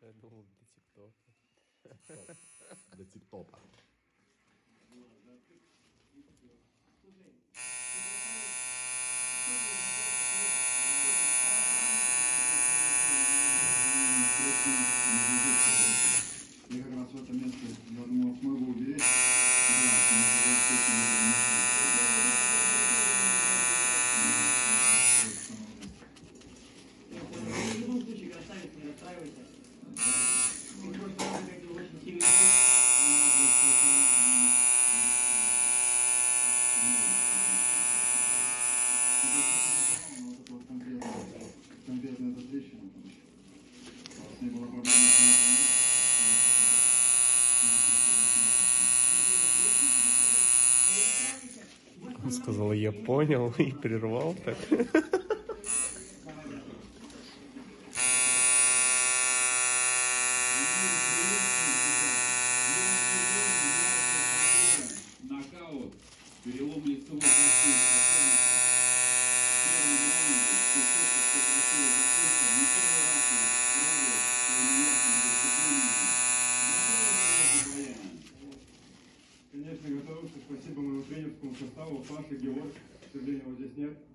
Я думал, для тиктока. Для тиктопа. Я как раз в это место, я думал, смогу уберечь. В любом случае, красавец, не расстраивайся. Просто очень сильный. Конкретно эта трещина, с ней была проблема. Он сказал, я понял, и прервал так. Нокаут, перелом лицевой кости. Конечно, готовился. Спасибо моему тренерскому составу. Паша, Георг. К сожалению, его здесь нет.